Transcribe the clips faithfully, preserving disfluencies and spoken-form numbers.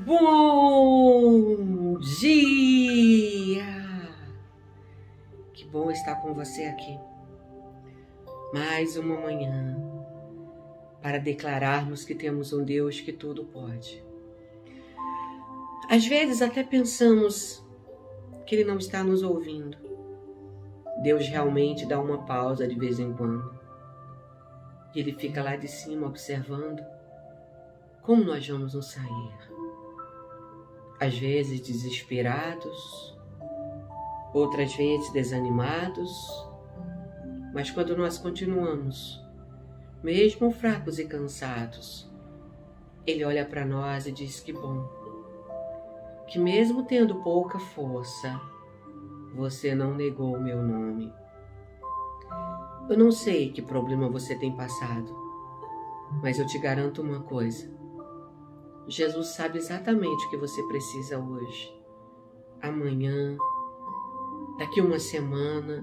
Bom dia! Que bom estar com você aqui. Mais uma manhã para declararmos que temos um Deus que tudo pode. Às vezes até pensamos que Ele não está nos ouvindo. Deus realmente dá uma pausa de vez em quando. E Ele fica lá de cima observando como nós vamos nos sair. Às vezes desesperados, outras vezes desanimados, mas quando nós continuamos, mesmo fracos e cansados, Ele olha para nós e diz que bom, que mesmo tendo pouca força, você não negou o meu nome. Eu não sei que problema você tem passado, mas eu te garanto uma coisa. Jesus sabe exatamente o que você precisa hoje, amanhã, daqui uma semana.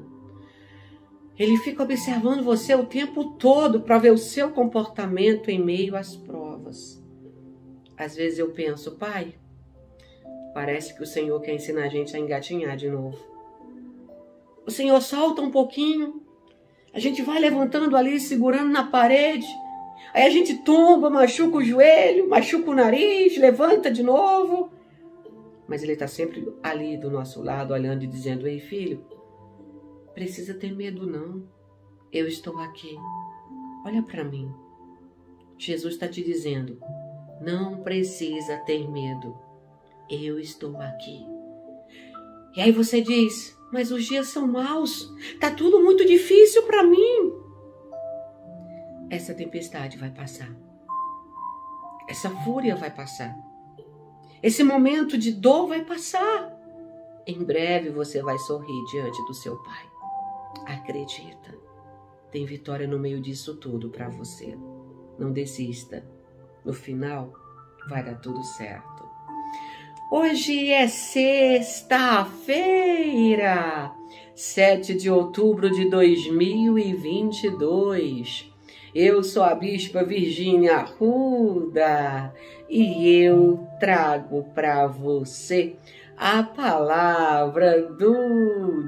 Ele fica observando você o tempo todo para ver o seu comportamento em meio às provas. Às vezes eu penso, Pai, parece que o Senhor quer ensinar a gente a engatinhar de novo. O Senhor solta um pouquinho, a gente vai levantando ali, segurando na parede. Aí a gente tomba, machuca o joelho, machuca o nariz, levanta de novo. Mas Ele está sempre ali do nosso lado, olhando e dizendo, ei filho, precisa ter medo não. Eu estou aqui. Olha para mim. Jesus está te dizendo, não precisa ter medo. Eu estou aqui. E aí você diz, mas os dias são maus. Está tudo muito difícil para mim. Essa tempestade vai passar. Essa fúria vai passar. Esse momento de dor vai passar. Em breve você vai sorrir diante do seu Pai. Acredita. Tem vitória no meio disso tudo para você. Não desista. No final, vai dar tudo certo. Hoje é sexta-feira, sete de outubro de dois mil e vinte e dois. Eu sou a Bispa Virgínia Arruda e eu trago para você a palavra do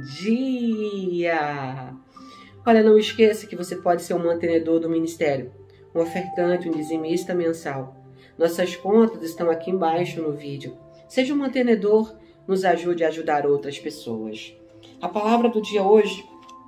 dia. Olha, não esqueça que você pode ser um mantenedor do ministério, um ofertante, um dizimista mensal. Nossas contas estão aqui embaixo no vídeo. Seja um mantenedor, nos ajude a ajudar outras pessoas. A palavra do dia hoje...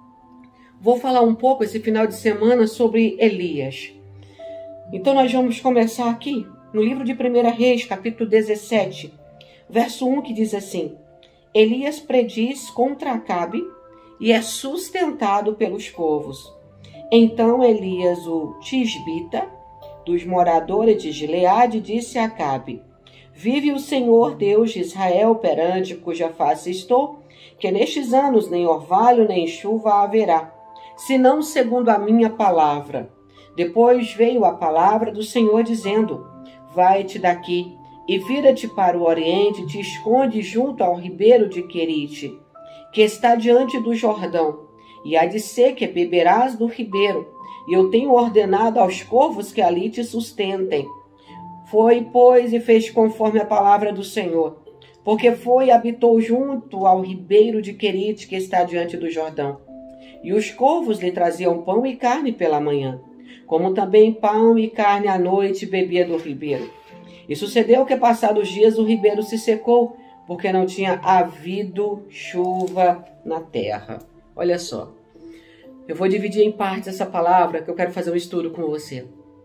Vou falar um pouco esse final de semana sobre Elias. Então nós vamos começar aqui no livro de primeira Reis, capítulo dezessete, verso um, que diz assim: Elias prediz contra Acabe e é sustentado pelos povos. Então Elias, o tisbita, dos moradores de Gileade, disse a Acabe: Vive o Senhor Deus de Israel, perante cuja face estou, que nestes anos nem orvalho nem chuva haverá, senão segundo a minha palavra. Depois veio a palavra do Senhor dizendo: Vai-te daqui e vira-te para o oriente, te esconde junto ao ribeiro de Querite, que está diante do Jordão, e há de ser que beberás do ribeiro, e eu tenho ordenado aos corvos que ali te sustentem. Foi, pois, e fez conforme a palavra do Senhor, porque foi e habitou junto ao ribeiro de Querite, que está diante do Jordão. E os corvos lhe traziam pão e carne pela manhã, como também pão e carne à noite bebia do ribeiro. E sucedeu que, passados os dias, o ribeiro se secou, porque não tinha havido chuva na terra. Olha só, eu vou dividir em partes essa palavra, que eu quero fazer um estudo com você.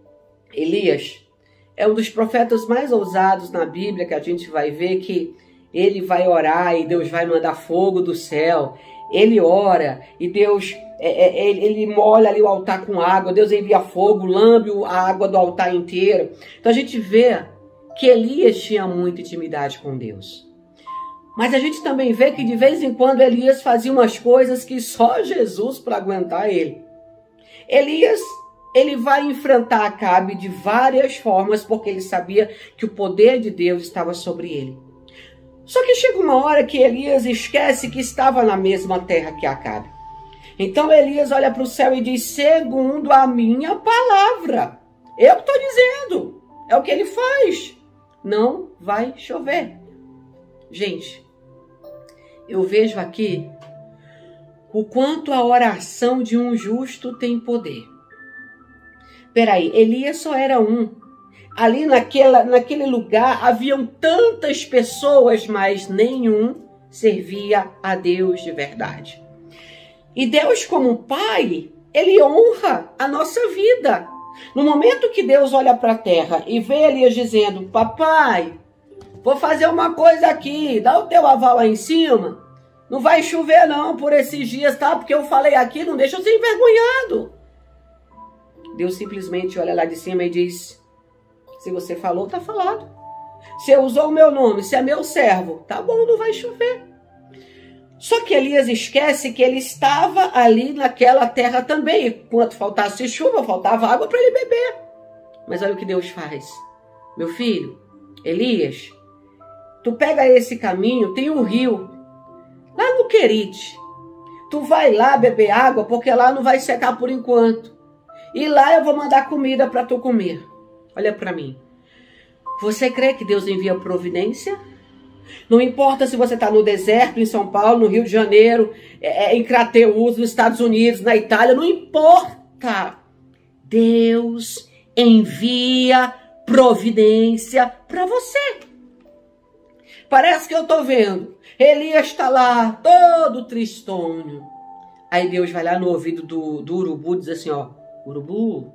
Elias é um dos profetas mais ousados na Bíblia, que a gente vai ver que ele vai orar e Deus vai mandar fogo do céu. Ele ora e Deus, é, é, ele, ele molha ali o altar com água, Deus envia fogo, lambe a água do altar inteiro. Então a gente vê que Elias tinha muita intimidade com Deus. Mas a gente também vê que de vez em quando Elias fazia umas coisas que só Jesus para aguentar ele. Elias, ele vai enfrentar Acabe de várias formas, porque ele sabia que o poder de Deus estava sobre ele. Só que chega uma hora que Elias esquece que estava na mesma terra que Acabe. Então Elias olha para o céu e diz: segundo a minha palavra. Eu estou dizendo. É o que ele faz. Não vai chover. Gente, eu vejo aqui o quanto a oração de um justo tem poder. Peraí, Elias só era um. Ali naquela, naquele lugar haviam tantas pessoas, mas nenhum servia a Deus de verdade. E Deus, como Pai, Ele honra a nossa vida. No momento que Deus olha para a terra e vê Elias dizendo, papai, vou fazer uma coisa aqui, dá o teu aval lá em cima. Não vai chover não por esses dias, tá? Porque eu falei aqui, não deixa eu ser envergonhado. Deus simplesmente olha lá de cima e diz, se você falou, tá falado. Se usou o meu nome, se é meu servo, tá bom, não vai chover. Só que Elias esquece que ele estava ali naquela terra também. Enquanto faltasse chuva, faltava água para ele beber. Mas olha o que Deus faz. Meu filho, Elias, tu pega esse caminho, tem um rio, lá no Querite. Tu vai lá beber água, porque lá não vai secar por enquanto. E lá eu vou mandar comida para tu comer. Olha para mim. Você crê que Deus envia providência? Não importa se você está no deserto, em São Paulo, no Rio de Janeiro, é, em Crateús, nos Estados Unidos, na Itália, não importa. Deus envia providência para você. Parece que eu estou vendo. Elias está lá, todo tristonho. Aí Deus vai lá no ouvido do, do urubu e diz assim, ó, urubu,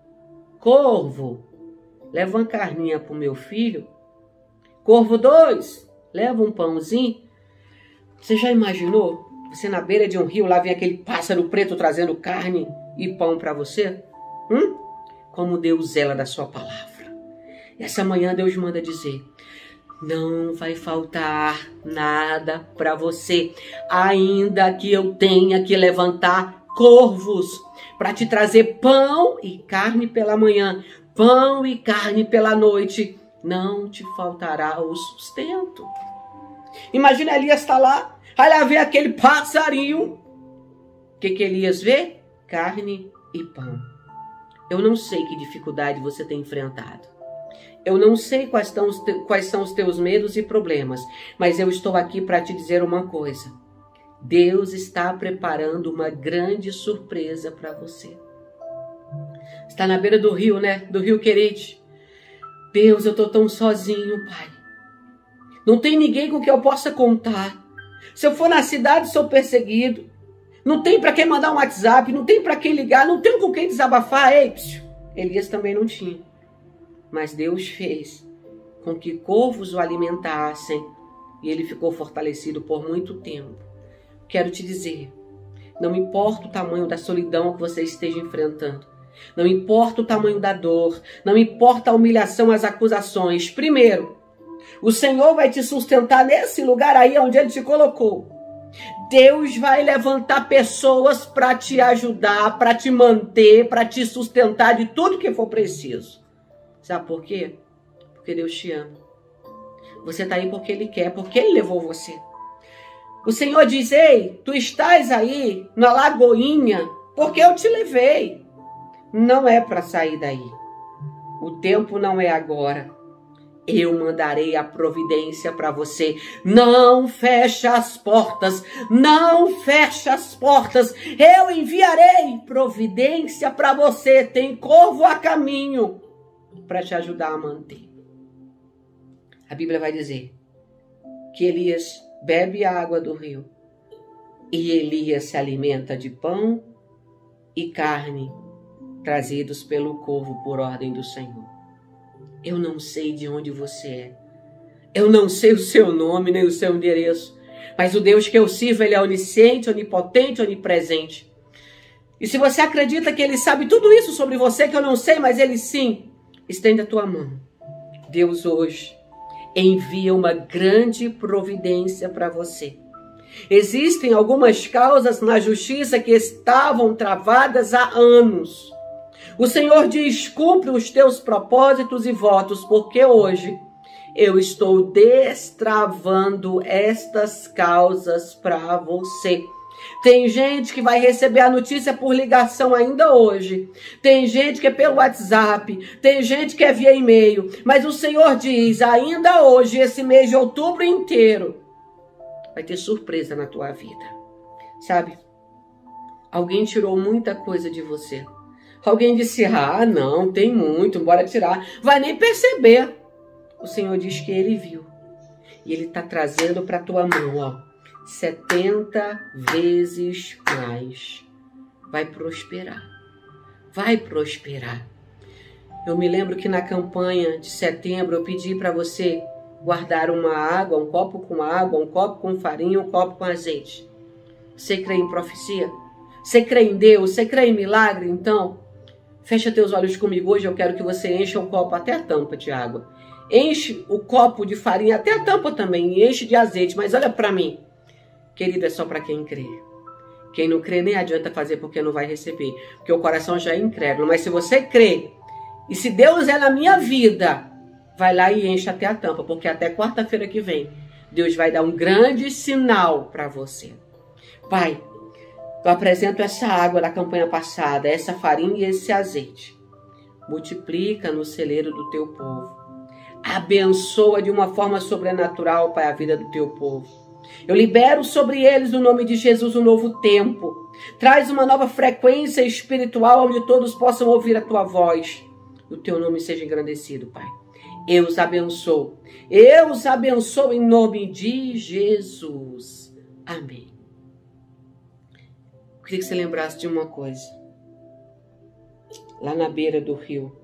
corvo, leva uma carninha para o meu filho. Corvo dois, leva um pãozinho. Você já imaginou? Você na beira de um rio, lá vem aquele pássaro preto trazendo carne e pão para você? Hum? Como Deus zela da sua palavra. Essa manhã Deus manda dizer, não vai faltar nada para você, ainda que eu tenha que levantar corvos para te trazer pão e carne pela manhã, pão e carne pela noite. Não te faltará o sustento. Imagina Elias está lá, aí lá vê aquele passarinho. O que que Elias vê? Carne e pão. Eu não sei que dificuldade você tem enfrentado. Eu não sei quais, estão os te, quais são os teus medos e problemas, mas eu estou aqui para te dizer uma coisa. Deus está preparando uma grande surpresa para você. Está na beira do rio, né? Do rio Querite. Deus, eu estou tão sozinho, Pai. Não tem ninguém com quem eu possa contar. Se eu for na cidade, sou perseguido. Não tem para quem mandar um WhatsApp, não tem para quem ligar, não tem com quem desabafar. Ei, psiu, Elias também não tinha. Mas Deus fez com que corvos o alimentassem e ele ficou fortalecido por muito tempo. Quero te dizer, não importa o tamanho da solidão que você esteja enfrentando, não importa o tamanho da dor, não importa a humilhação, as acusações. Primeiro, o Senhor vai te sustentar nesse lugar aí onde Ele te colocou. Deus vai levantar pessoas para te ajudar, para te manter, para te sustentar de tudo que for preciso. Sabe por quê? Porque Deus te ama. Você está aí porque Ele quer, porque Ele levou você. O Senhor diz, ei, tu estás aí na lagoinha porque eu te levei. Não é para sair daí. O tempo não é agora. Eu mandarei a providência para você. Não feche as portas. Não feche as portas. Eu enviarei providência para você. Tem corvo a caminho para te ajudar a manter. A Bíblia vai dizer que Elias bebe a água do rio e Elias se alimenta de pão e carne trazidos pelo corvo por ordem do Senhor. Eu não sei de onde você é. Eu não sei o seu nome nem o seu endereço. Mas o Deus que eu sirvo, Ele é onisciente, onipotente, onipresente. E se você acredita que Ele sabe tudo isso sobre você, que eu não sei, mas Ele sim, estende a tua mão. Deus hoje envia uma grande providência para você. Existem algumas causas na justiça que estavam travadas há anos. O Senhor diz, cumpre os teus propósitos e votos, porque hoje eu estou destravando estas causas para você. Tem gente que vai receber a notícia por ligação ainda hoje. Tem gente que é pelo WhatsApp. Tem gente que é via e-mail. Mas o Senhor diz, ainda hoje, esse mês de outubro inteiro, vai ter surpresa na tua vida. Sabe? Alguém tirou muita coisa de você. Alguém disse, ah, não, tem muito, bora tirar. Vai nem perceber. O Senhor diz que Ele viu. E Ele está trazendo para a tua mão, ó. setenta vezes mais. Vai prosperar. Vai prosperar. Eu me lembro que na campanha de setembro eu pedi para você guardar uma água, um copo com água, um copo com farinha, um copo com azeite. Você crê em profecia? Você crê em Deus? Você crê em milagre? Então, fecha teus olhos comigo. Hoje eu quero que você encha o copo até a tampa de água. Enche o copo de farinha até a tampa também. E enche de azeite. Mas olha para mim. Querido, é só para quem crê. Quem não crê nem adianta fazer porque não vai receber. Porque o coração já é incrédulo. Mas se você crê, e se Deus é na minha vida, vai lá e enche até a tampa. Porque até quarta-feira que vem, Deus vai dar um grande sinal para você. Pai, eu apresento essa água da campanha passada, essa farinha e esse azeite. Multiplica no celeiro do teu povo. Abençoa de uma forma sobrenatural, Pai, a vida do teu povo. Eu libero sobre eles, no nome de Jesus, um novo tempo. Traz uma nova frequência espiritual onde todos possam ouvir a tua voz. O teu nome seja engrandecido, Pai. Eu os abençoo. Eu os abençoo em nome de Jesus. Amém. Eu queria que você lembrasse de uma coisa. Lá na beira do rio,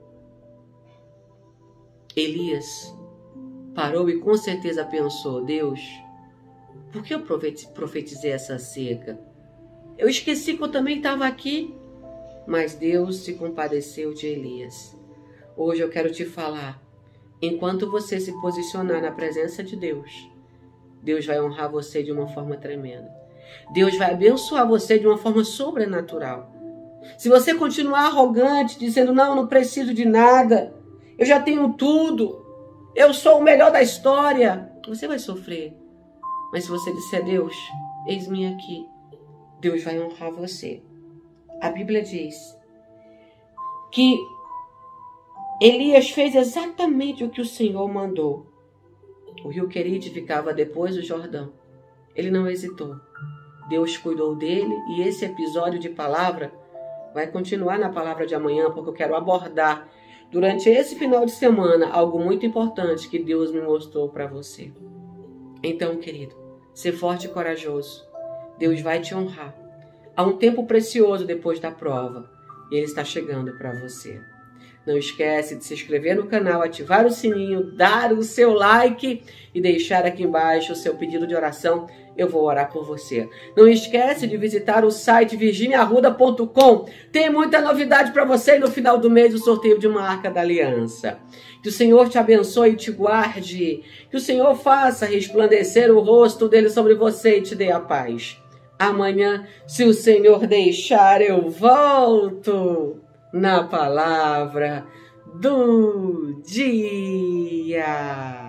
Elias parou e com certeza pensou, Deus, por que eu profetizei essa seca? Eu esqueci que eu também estava aqui. Mas Deus se compadeceu de Elias. Hoje eu quero te falar, enquanto você se posicionar na presença de Deus, Deus vai honrar você de uma forma tremenda. Deus vai abençoar você de uma forma sobrenatural. Se você continuar arrogante, dizendo, não, eu não preciso de nada, eu já tenho tudo, eu sou o melhor da história, você vai sofrer. Mas se você disser, Deus, eis-me aqui, Deus vai honrar você. A Bíblia diz que Elias fez exatamente o que o Senhor mandou. O rio Querite ficava depois do Jordão. Ele não hesitou. Deus cuidou dele e esse episódio de palavra vai continuar na palavra de amanhã, porque eu quero abordar durante esse final de semana algo muito importante que Deus me mostrou para você. Então, querido, ser forte e corajoso. Deus vai te honrar. Há um tempo precioso depois da prova e Ele está chegando para você. Não esquece de se inscrever no canal, ativar o sininho, dar o seu like e deixar aqui embaixo o seu pedido de oração. Eu vou orar por você. Não esquece de visitar o site virginia arruda ponto com. Tem muita novidade para você e no final do mês o sorteio de uma Arca da Aliança. Que o Senhor te abençoe e te guarde. Que o Senhor faça resplandecer o rosto dele sobre você e te dê a paz. Amanhã, se o Senhor deixar, eu volto na palavra do dia.